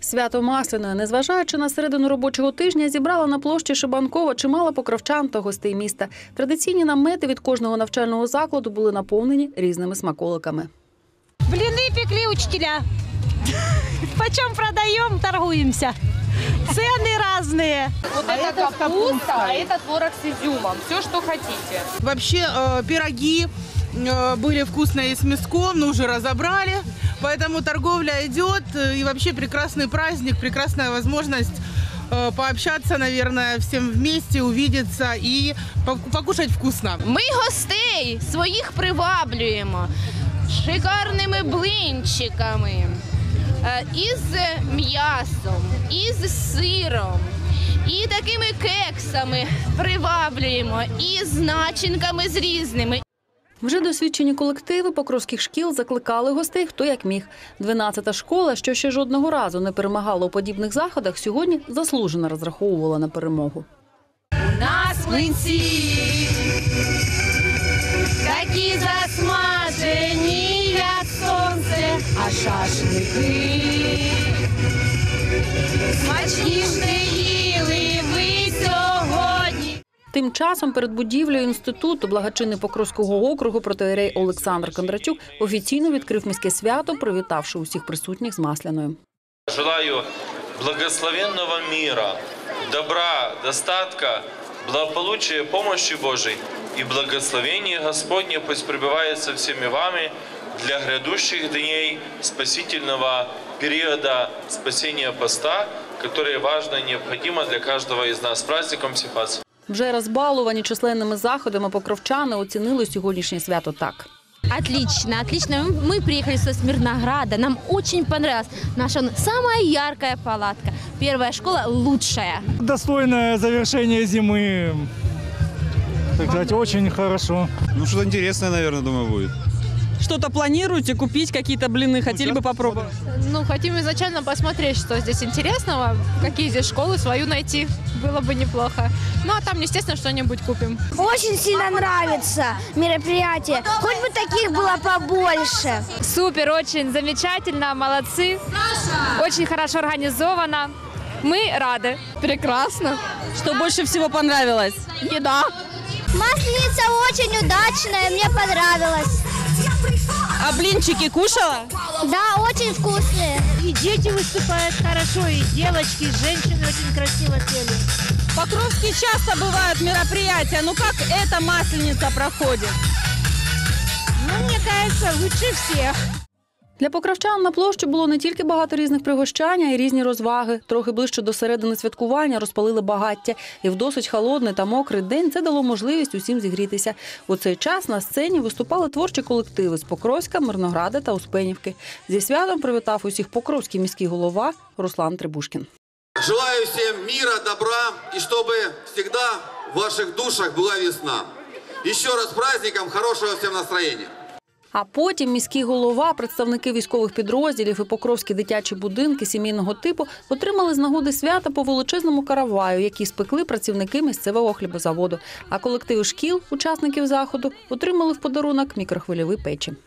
Свято Масляної, незважаючи на середину робочого тижня, зібрала на площі Шибанкова чимало покровчан та гостей міста. Традиційні намети від кожного навчального закладу були наповнені різними смаколиками. Блины пекли учителя. Почем продаем, торгуемся. Цены разные. Вот это капуста, а это творог с изюмом. Все, что хотите. Вообще пироги были вкусные и с мяском, но уже разобрали. Поэтому торговля идет. И вообще прекрасный праздник, прекрасная возможность пообщаться, наверное, всем вместе, увидеться и покушать вкусно. Ми гостей своїх приваблюємо шикарними блинчиками, із м'ясом, із сиром, і такими кексами приваблюємо, і з начинками з різними. Вже досвідчені колективи покровських шкіл закликали гостей хто як міг. 12-та школа, що ще жодного разу не перемагала у подібних заходах, сьогодні заслужено розраховувала на перемогу. У нас млинці такі засмажені, як сонце, а шашлики смачніше їли ви сьогодні. Тим часом перед будівлею інституту благочинний Покровського округу протоієрей Олександр Кондратюк офіційно відкрив міське свято, привітавши усіх присутніх з Масляною. Желаю благословенного мира, добра, достатка, благополучия, помощи Божией и благословения Господне пусть пребывает со всеми вами для грядущих дней спасительного периода спасения поста, которое важно и необходимо для каждого из нас. С праздником всех вас! Вже розбалувані численними заходами покровчани оцінили сьогоднішнє свято так. Отлично, отлично. Мы приехали со Смирнограда. Нам очень понравилось. Наша самая яркая палатка. Первая школа лучшая. Достойное завершение зимы. Так сказать, очень хорошо. Ну, что-то интересное, наверное, думаю, будет. Что-то планируете купить, какие-то блины? Хотели бы попробовать? Ну, хотим изначально посмотреть, что здесь интересного, какие здесь школы, свою найти. Было бы неплохо. Ну, а там, естественно, что-нибудь купим. Очень сильно нравится мероприятие. Хоть бы таких было побольше. Супер, очень замечательно, молодцы. Очень хорошо организовано. Мы рады. Прекрасно. Что больше всего понравилось? Еда. Масленица очень удачная, мне понравилось. А блинчики кушала? Да, очень вкусные. И дети выступают хорошо, и девочки, и женщины очень красиво пели. В Покровске часто бывают мероприятия. Ну как эта Масленица проходит? Ну, мне кажется, лучше всех. Для покровчан на площі було не тільки багато різних пригощань, а й різні розваги. Трохи ближче до середини святкування розпалили багаття. І в досить холодний та мокрий день це дало можливість усім зігрітися. У цей час на сцені виступали творчі колективи з Покровська, Мирнограда та Успенівки. Зі святом привітав усіх покровський міський голова Руслан Требушкін. Желаю всем мира, добра и чтобы всегда в ваших душах была весна. Еще раз с праздником, хорошего всем настроения. А потім міський голова, представники військових підрозділів і покровські дитячі будинки сімейного типу отримали з нагоди свята по величезному караваю, який спекли працівники місцевого хлібозаводу. А колективи шкіл, учасників заходу, отримали в подарунок мікрохвильові печі.